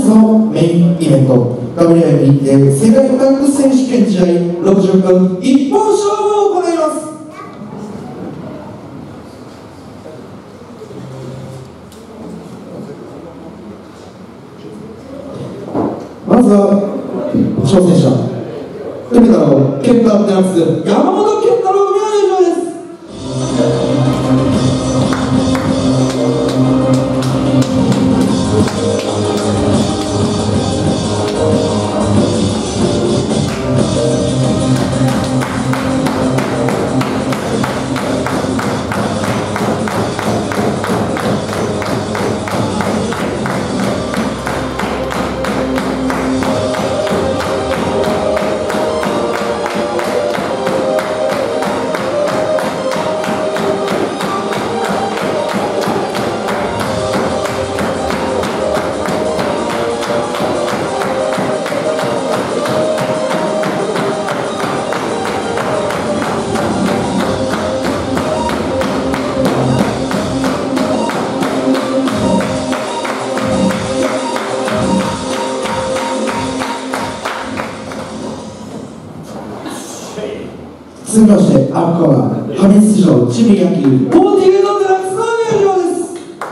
のメインイベント WM 認定世界タッグ選手権試合60分一本勝負を行います。まずは挑戦者海太郎健太デラックス山本健太郎組の入場です。続きましてアンコーナー初出場チビ野球48のデラックスの入場です。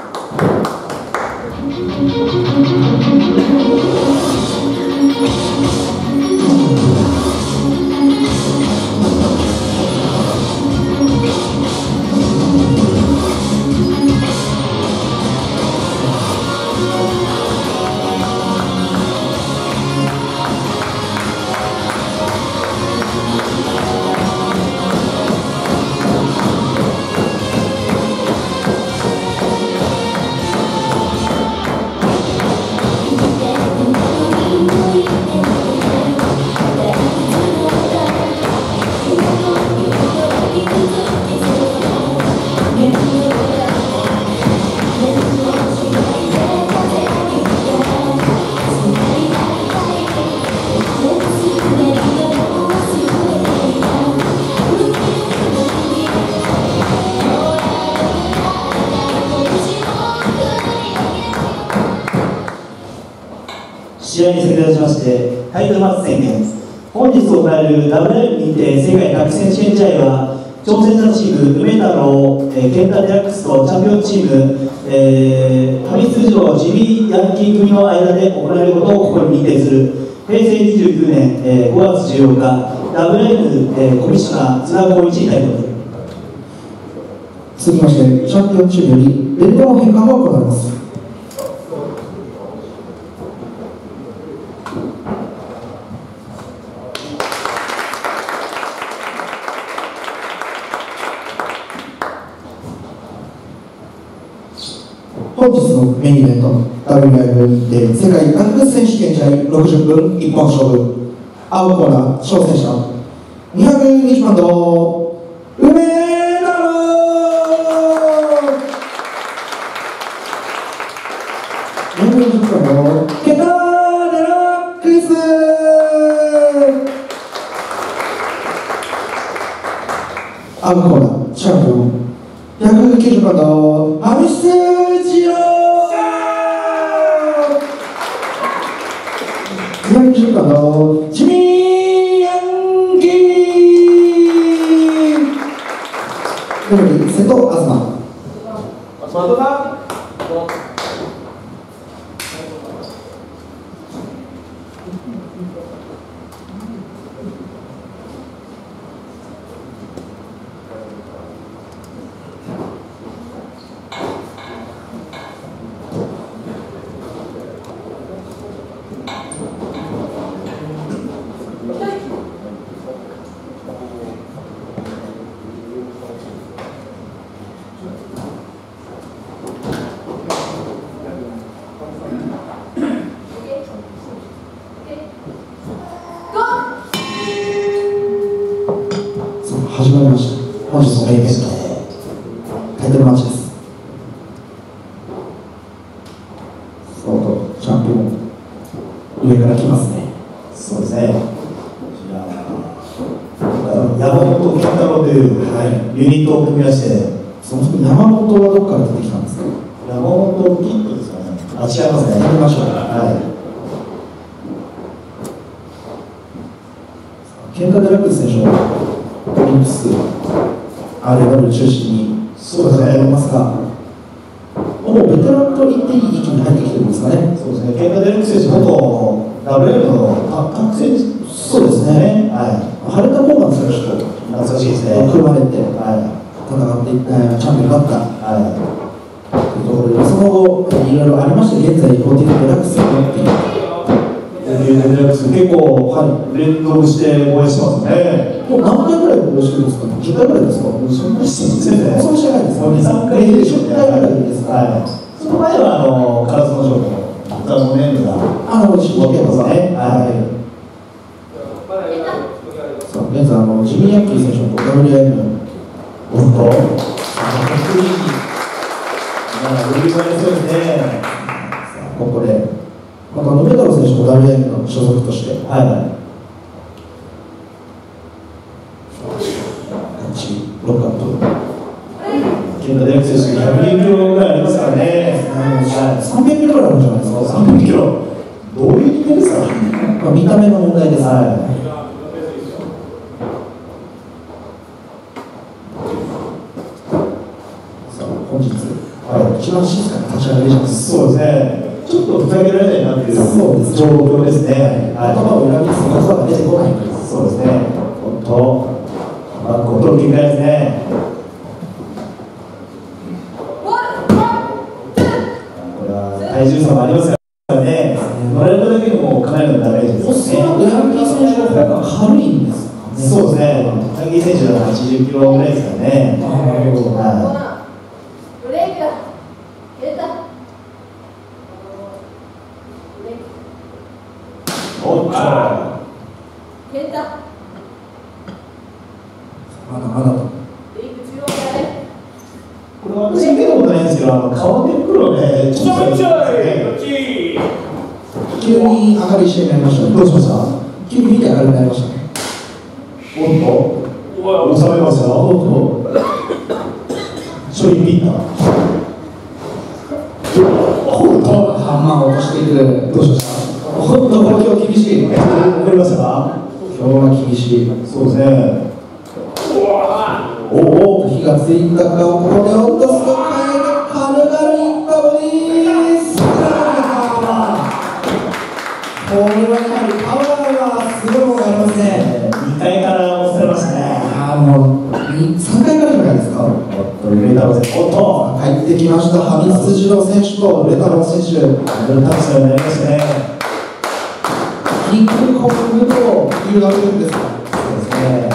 試合に先立ちましてタイトルマッチ宣言。本日行われる WM 認定世界タッグ選手権試合は挑戦者チーム梅太郎、健太デラックスとチャンピオンチーム、初出場ジビーヤンキー組の間で行われることをここに認定する平成29年、5月14日 WM、コミッショナー津田光一タイトル。 続きましてチャンピオンチームよりベルトの変換が行われます。本日のメインイベント WM 認定世界タッグ選手権試合60分一本勝負青コーナー挑戦者220番の梅太郎220番のケタデラックス青コーナーチャンピオン190番のアミス220番のジミーヤンキーでも瀬戸東始まりました。本日のメインイベントタイトルマッチです。そうとチャンピオン上から来ますね。 そうですね。山本健太郎という、ユニットを組みまして、 そもそも山本はどこから出てきたんですか。 山本キッドですかね。あ、違いますね。 やりましょう。 ケンタ・デラックス選手はオリンピス RW 中心に戦っていますが、もうベテランと言っていい域に入ってきてるんですかね。 そうですね、ケンタ・デラックス選手、元 WM のタック選手、 そうですね、 はい、 ハレタ・モーガン選手と懐かしいですね、 組まれては戦っていったチャンピオンになったい、はい。 というところで、その後、いろいろありまして、現在、コーティング・デラックスになっている。 結構、連続して応援してますね。 もう何回ぐらい応援してるんですか、10回ぐらいですか、 そんなにしてないですね。 そうしてないですか、 2、3回でしょうね。 10回ぐらいですか、 はい。その前は、カラスのショーの歌のメンバー、 新宿ですね。はい。さあ、現在、ジミー・ヤッキー選手の WM、 本当、そうですね。 ここで、またメダロ選手も WM の所属として、 はい。 ロックアップ。 ケンタ・デラックス選手、120キロぐらいありますからね。 300キロぐらいあるんじゃないですか。 300キロ。どういう人間ですか。 まあ、見た目の問題です。 はい。 本日、一番静かに立ち上がります。 そうですね。ちょっとふざけられないなっていう状況ですね。 頭を裏切す言葉が出てこない。 そうですね。本当、コントロール切り替えですね。これは体重差もありますからね。乗られただけでもかなりのダメージですね。 ヤンキー選手の方が軽いんですかね。 そうですね。ヤンキー選手は80キロぐらいですからね。 なるほど。 おっと。 まだまだと。 これは私見たことないんですけど、顔手袋ね、ちょっと急に明るい試合になりましたね。 どうしました？ 急に見て明るくなりましたね。 おっと、収めました。おっと、ちょいピッタ。おっと、 ハンマーを落としていく。 どうしました？ おっと、今日厳しい。 わかりましたか？ 今日は厳しい。 そうですね。 おお、火がついたか、ここで落とすと、軽々いったボディース。これはやはりパワーがすごいものがありますね。 2階から押されましたね。 3回からじゃないですか。 おっと、レタロ選手。おっと、 入ってきました、ハミスジロ選手とレタロ選手。 タッチになりましたね。 キックコングというわけですか。 そうですね。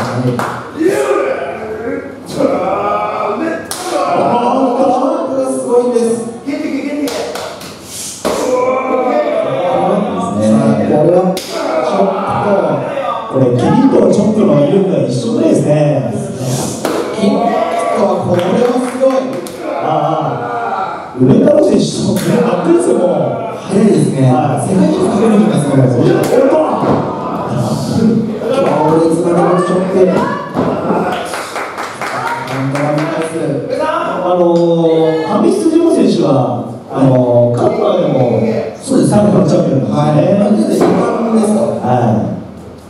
すごいんです。 これ、キリッとチョップの威力が一緒ですね。 キックはこれはすごい。 ウレタロ選手とバックですよ、もう。 早いですね。世界一かけるんじゃないですか、これ。強烈なローチョップ。 ハミス・ジョー選手は、カッパーでも、そうです、3回のチャンピオンなんですね。 はい。現在、2番ですか。 はい。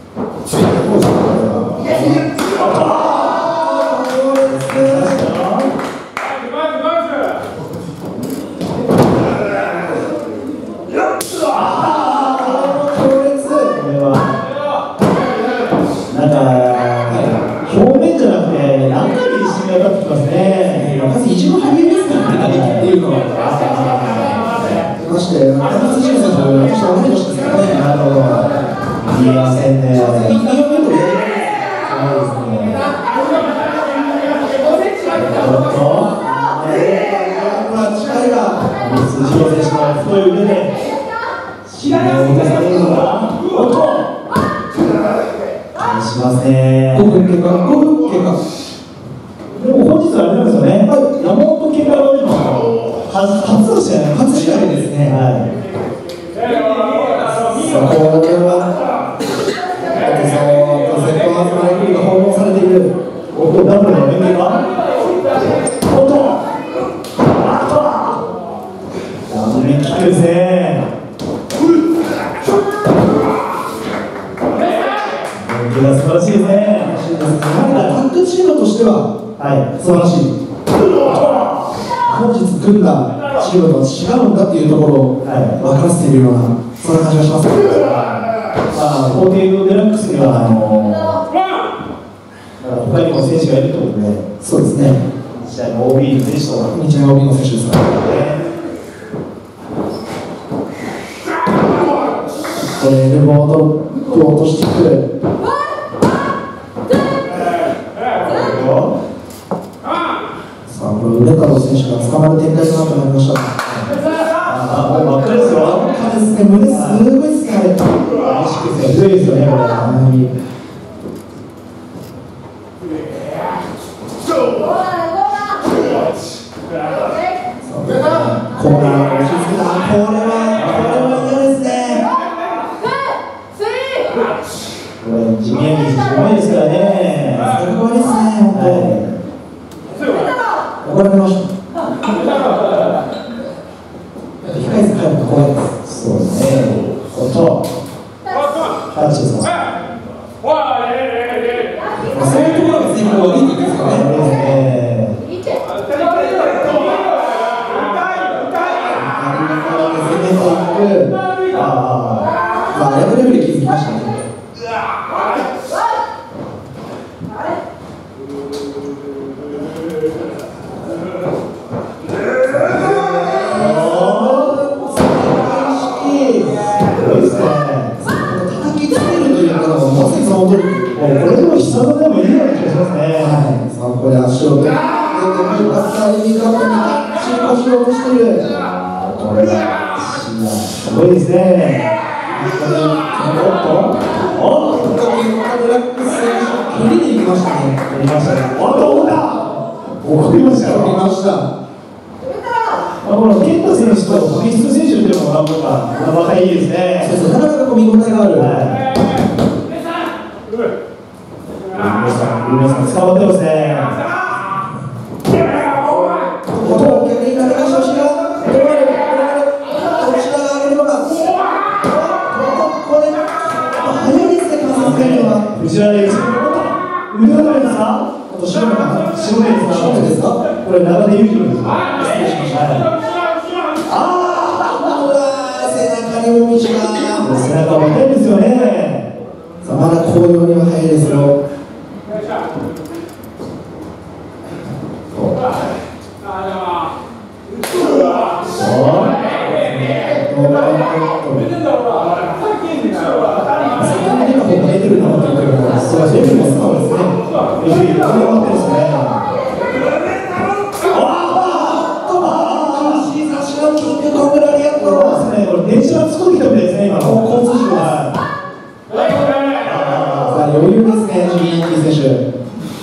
表面じゃなくて、中に自信が当たってきますね。 まず一番初めですからね、っていうのは。まして、ハミスジロ選手は私は同い年ですからね。 なるほど。見えませんね。 そうですね。力が。 辻野選手の太い腕で、試合を生かされるのか。おっと。返しますね。 5分経過、5分経過。 でも本日はあれなんですよね。山本家からでも初の試合、 初試合ですね。 はい。 これは、セットアーズマイクが訪問されている。 おっと、ダブルの連携が。おっと。ダブルキックですね。連携が素晴晴らしいですね。 タッグチームとしては、素晴らしい。本日組んだチームと違うんだっていうところを分からせているような、そんな感じがします。 48デラックスには他にも選手がいるということで、 そうですね。 日大の OB の選手とか、 日大 OB の選手ですから。これエルボードロップを落としてくる。さあ、これ梅門選手が捕まる展開となってまいりました。 真っ赤ですよ。 胸すごいですね、あれ。 意識性強いですよね、これ。 コーナーを押し付けた。これは嫌ですね。 これ、ジミアギ選手、うまいですからね。 最高ですね、本当。怒られました。控え室入ると怖いです。 そうですね。タッチですか。 そういうところが全部悪いんですかね。レベルで気づきましたね。叩きつけるというのがまさにその通り。 これでも必殺でもいいような気がしますね。 さあ、これ足を出て、右肩に腰を落としている。 これがすごいですね。おっと、 デラックス選手、蹴りでいきましたね。 やりましたね。怒りましたよ。 蹴りました。 この健太選手とフリスト選手というのがまたいいですね。 そうですね、なかなかこう見応えがある。 皆さん捕まってますね。 逆に中島氏がどちらが上げるのか。これ早いですね、関節が。 内側で腕がないですか？白目ですか？これ長手裕次郎ですか？背中にも道が。背中も痛いですよね。 さあ、まだ紅葉には早いですよ。 電車が突っ込んできたみたいですね、今の交通事故が。 余裕ですね、ジミー・キー選手。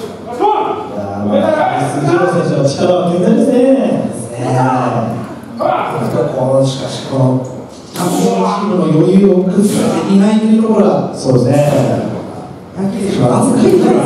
辻野選手の力は健在ですね。 しかし、このチャンピオンチームの余裕を崩せていないというところが、 そうですね。 ヤンキー選手は汗かいてないですから。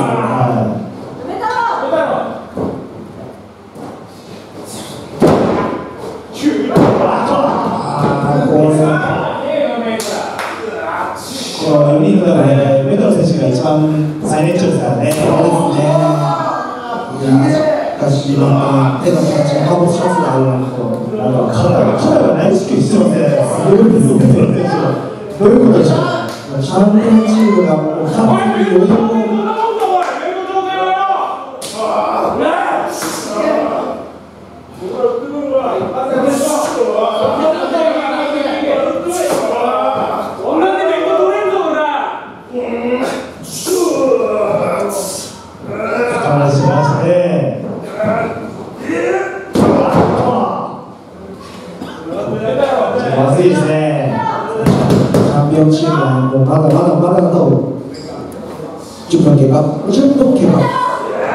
この4人の中でメトロ選手が一番最年長ですからね。 そうですね。しかし、手の形が反応しますが、 肩が内視鏡してますね。すごいですよ、メトロ選手。どういうことでしょう。 チャンピオンチームがもう完全に余裕を。 まずいですね。 チャンピオンチームはもうまだと10分経過、10分経過。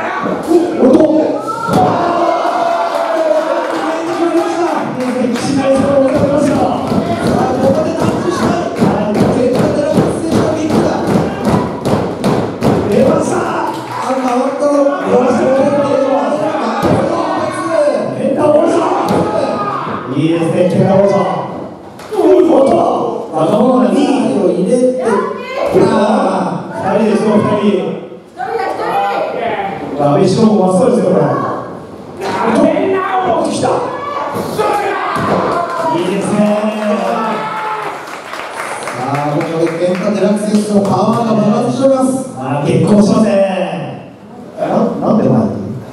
いいですね、ケンタ王者。若者が2位を入れて、2人で勝よ、2人。阿部翔も真っ青ですよ、これ。いいですね。 さあ、ここでケンタデラックス選手のパワーが爆発しております。 結婚しません。なんで前に。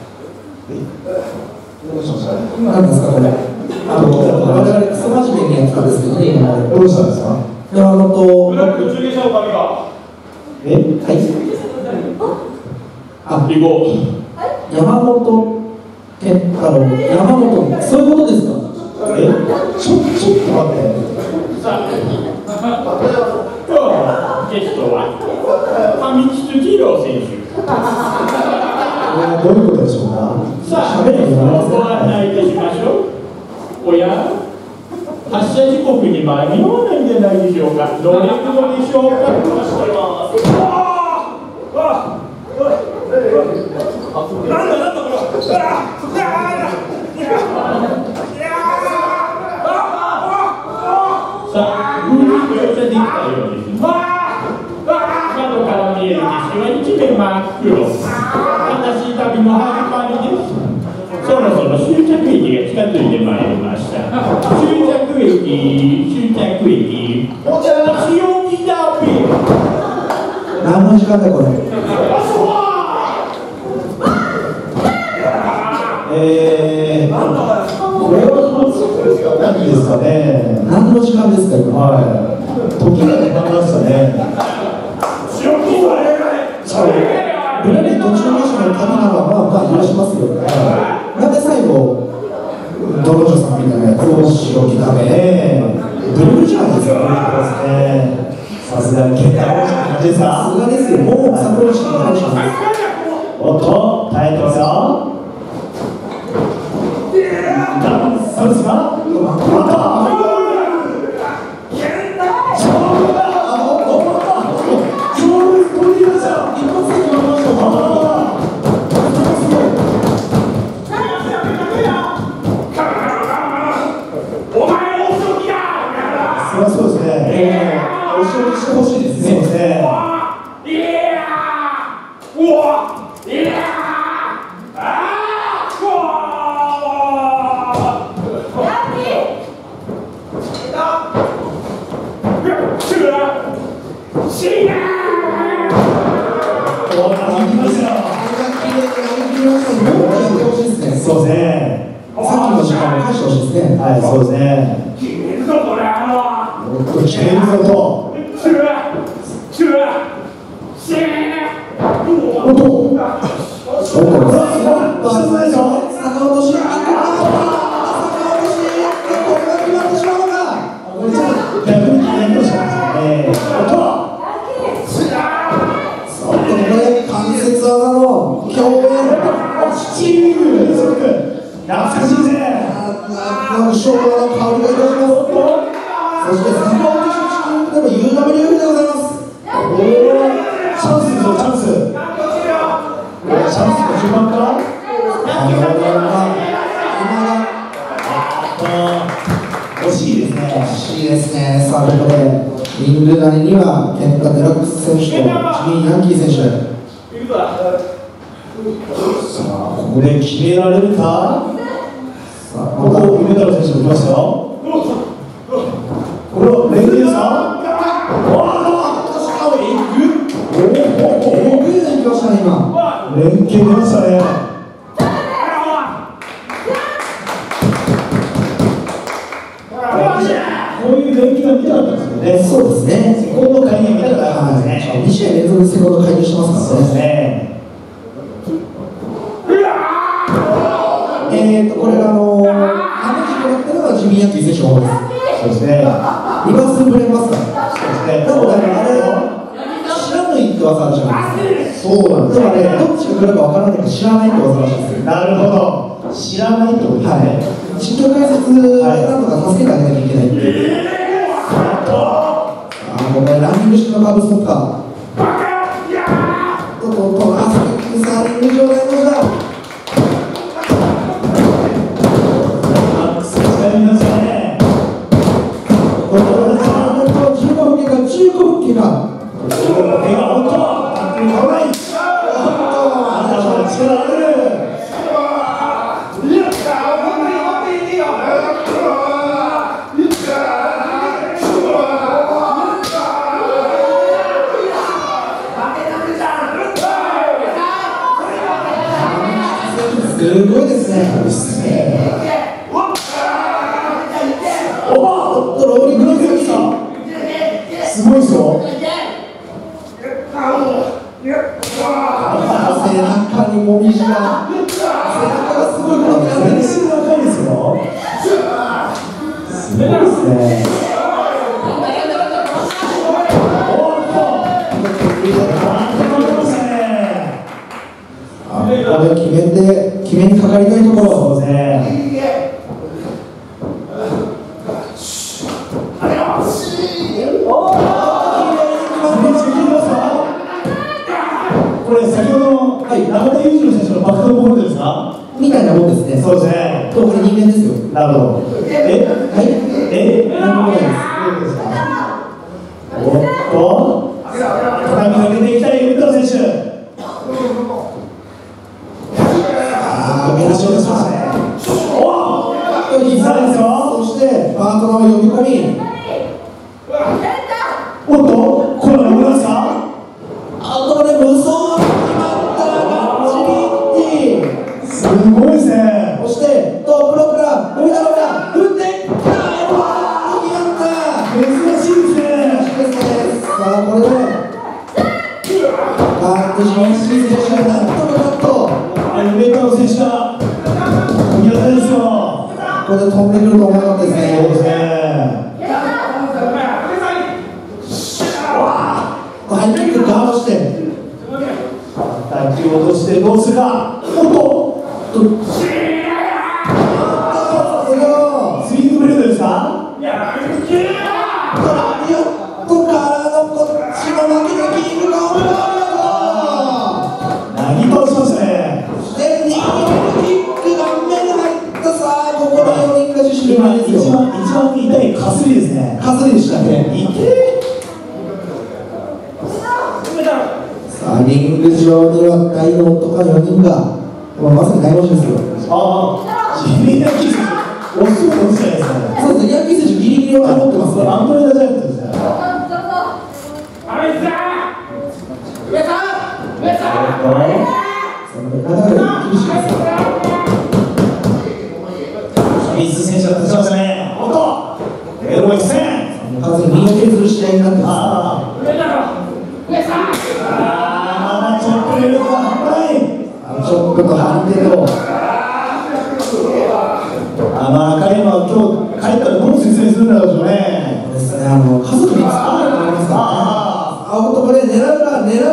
何ですか、これ。我々クソ真面目にやってたんですけどね、今まで。 どうしたんですか。 いや、はい。あ、山本健太郎、山本、そういうことですか。 ちょっと待って。 さあ、今日のゲストは上地次郎選手。 どういうことでしょうか。 さあ、ご案内いたしましょう。おや、発車時刻に間に合わないんじゃないでしょうか。どれほどでしょうか。なんだこれ。さあ、描写できたようです。窓から見える景色は一面真っ黒。悲しい旅の始まりです。そろそろ終着駅が近づいてまいりました。終着駅。お茶の使用機だべ。 何の時間だこれ。 これは何ですかね。 何の時間ですか、今。 はい。時が止まりましたね。 ブラレット中間者の旅ならまあ許しますよ。なんで最後、ドロジョさんみたいなやつをしようきため。ブルーじゃないですか。 さすがに結果をした感じですか。 さすがですよ。もうサブローしかないじゃないですか。 おっと、耐えてますよ。そうですか。そうですね。 お仕事してほしいですね。 そうですね。そうですね。 さっきの時間を返してほしいですね。 はい、そうですね。決めるぞと。 昭和の香りがいたします。そして坂本氏のチキンでも UWF でございます。 チャンスですよ、チャンス。チャンスの順番か。惜しいですね。 惜しいですね。さあ、ということで、リング内にはケンタデラックス選手とジミー・ヤンキー選手。 さあ、ここで決められるか。ここ梅太郎選手も来ましたよ。これは連携ですか。連携出ましたね。こういう連携が見たかったんですけどね。 そうですね。 セコンド介入見たかったんですね。 2試合連続でセコンド介入してますからね。 そうですね。 これがアメリカだったのはジミー・ヤンキー選手の方です。 そうですね。 リバースブレンバスター。 そうですね。 なのであれ知らぬいって技あるじゃないですか。 そうなんですだからね、どっちが来るかわからないから知らないって技らしいですよ。 なるほど。知らないってことですね。 実況解説なんとか助けてあげなきゃいけないっていう。これランニング式のカーブストッパー。とアスペクトさんリング上でどうだ。15分経過。 手がおっと。 すごいですね。おっと、ローリングの強さ。すごいですよ。背中にもみじが。背中がすごいことになってる。 全身高いですよ。すごいですね。 これ決めにかかりたいところ。 そうですね。これ先ほどの中田裕次郎選手のバックドボールですか？ みたいなもんですね。 そうですね。 これ人間ですよ。 なるほど。 はい。なんもないです。 おっと、畳みかけていきたいウルトラ選手。 目出しをしますね。 おっと、膝ですよ。 そしてパートナーを呼び込み。 おっと、これは読めますか？ あとで無双が決まったらガッチリッティ。 すごいですね。 そしてトップロックが富田が振ってきた。決まった。 珍しいですね。 さあこれでカットしました。なんとかカット。 エレベーターの選手が見当たりですよ。 ここで飛んでくると思わなかったですね。 そうですね。 ハイキックガードして打球を落としてどうするか。おっと、スイングブレードですか？ やっとからのこっちの負けたキングがおめでとう。 なぎ倒しましたね。 で、2キックが目に入った。さあ、ここで4人が自主今一番痛いかすりですね。 かすりでしたね。 いけ。 さあ、リング上には大の男4人が、まさに大の字ですよ。 ああ、ジミー・ヤンキー選手、おすぐ落ちないですね。 そうですね、ヤンキー選手ギリギリを守ってますね。 アンドレ・ダ・ジャイアントですね。ミス選手が立ちましたね。おっと、エロエクセン。 完全に身を削る試合になってます。 まだちょっと余力が半端ない。 ちょっと判定を。 彼も今日帰ったらどう説明するんだろうね。 ですね、家族に使われておりますからね。アウトプレー狙うか。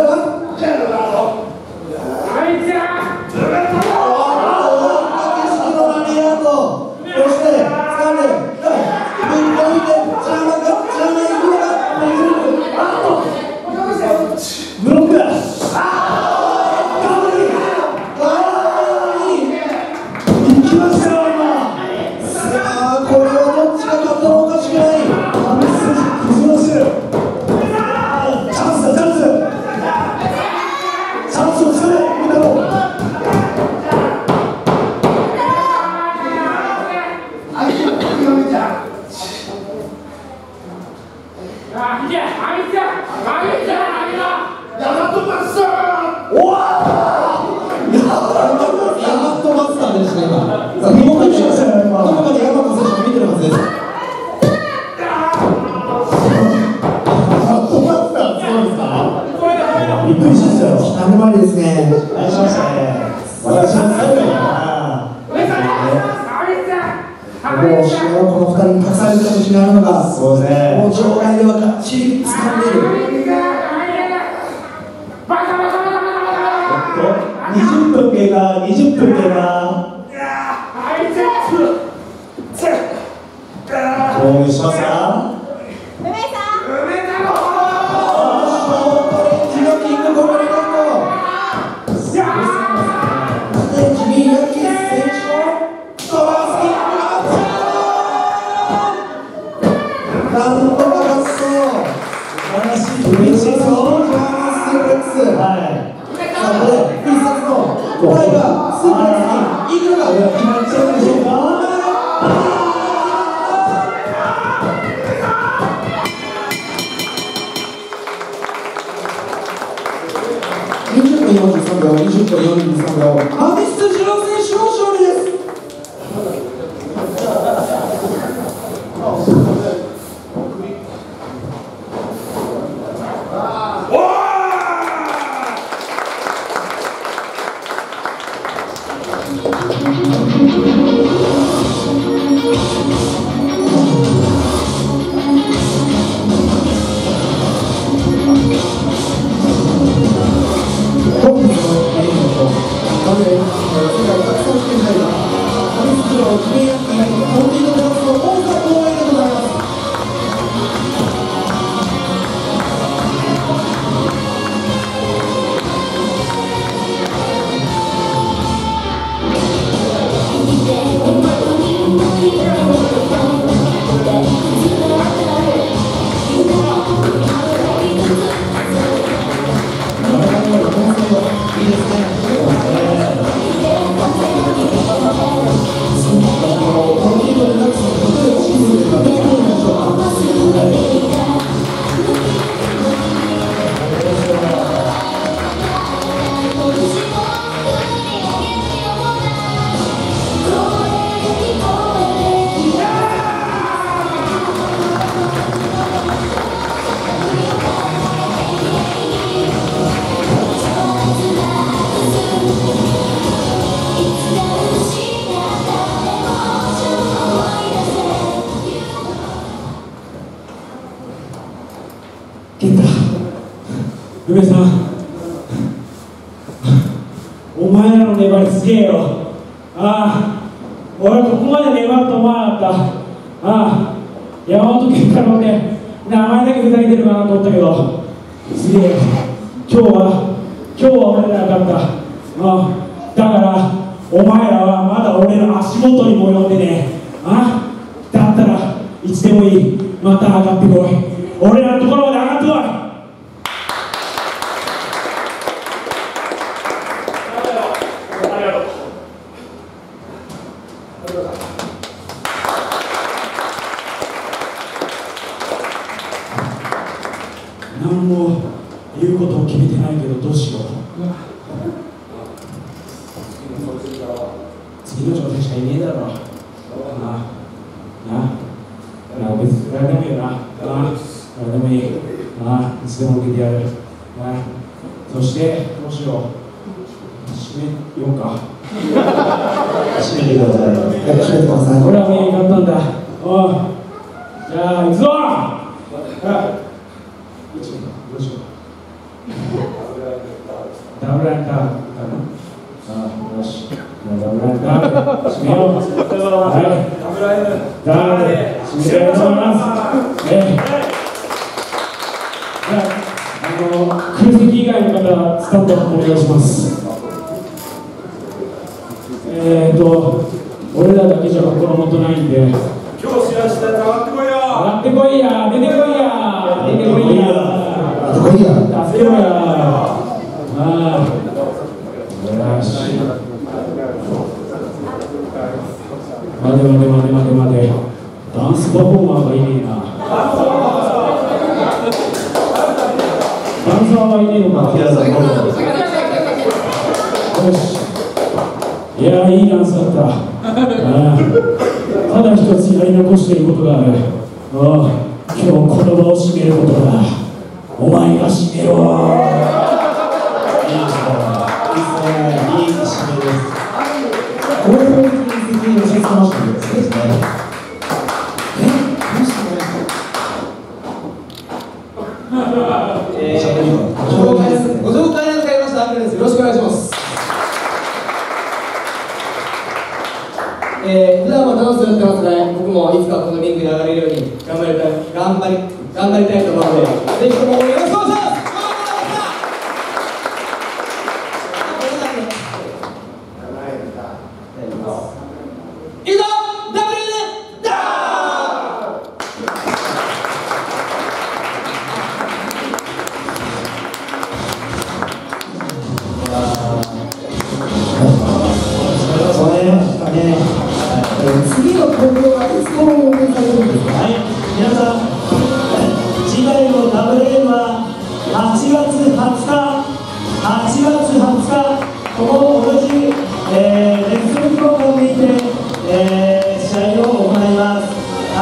びっくりしましたよ。 下回りですね。 大しましたね。私の最後にもう試合をこの2人に託されるかもしれないのが、 そうですね。 もう場外ではがっちり掴んでいる。 20分経過、20分経過。攻撃しますか。 なんとか勝つと。 素晴らしい。嬉しいぞ。 ープレックス。さあ、これ、必殺のタイガースープレックスにいくのか。 決まっちゃうでしょうか。 20分43秒、20分43秒、アミスト・ジロー選手の勝利です。本日のメインイベント、世界格闘技大会、アミスト・ジロー記念イベント、コンビニのダンスの大阪公演でございます。 梅さん、お前らの粘りすげえよ。俺はここまで粘ると思わなかった。山本健太郎で名前だけふざけてるかなと思ったけど、すげえ。今日は俺らが勝った。だからお前らはまだ俺の足元にも及んでね。だったらいつでもいい、また上がってこい。俺らのところまで上がってこい。何も言うことを決めてないけどどうしよう。次の挑戦者いねえだろ。別に誰でもいいよな。誰でもいい。いつでも受けてやる。そしてどうしよう。締めようか。 締めてください。 締めてください。 俺はメイン買ったんだ。じゃあ行くぞ。どうしよう。ダブルアンカーかな。よし。ダブルアンカー締めよう。ダブルアンカーで締めたいと思います。じゃあ空席以外の方スタンドお願いします。俺らだけじゃ心もとないんで。 今日知らせたやつ上がってこいよ。 上がってこいや。出てこいや。出てこいや。助けろや。よし。待て。ダンスパフォーマーがいねえな。ダンサーはいねえのか。よし。いや、いいダンスだった。ただ一つやり残していることがある。今日この場を締めることだ。お前が締めろ。いい締めです。 これを責任を教えてましたけどですね。ご紹介になりましたアンケです。よろしくお願いします。普段はダンスやってますね。僕もいつかこのリングに上がれるように頑張りたいと思うので、ぜひともよろしくお願いします。いいぞ、ダブルダー。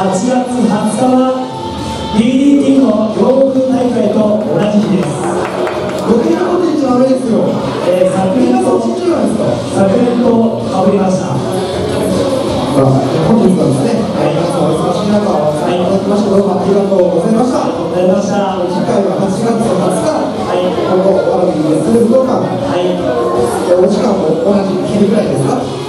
8月20日は DDT の洋服大会と同じ日です。 僕のこと言っちゃダメですよ。 昨年とちっちゃいですか。 かぶりました。 本日はですね、皆さんお忙しい中、お集まりいただきまして、どうもありがとうございました。次回は8月20日、ここ、蕨でやってる武道館、お時間も同じ昼ぐらいですか。